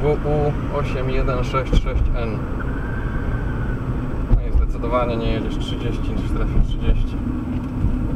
WU8166N. No i zdecydowanie nie jedziesz 30 niż trafi 30.